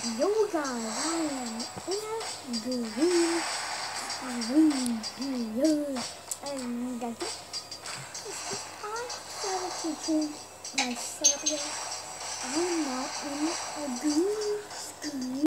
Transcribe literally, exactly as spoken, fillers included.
Yo guys, I am in a green, green, green, and guys, I started to change my setup again. I'm now in a green screen.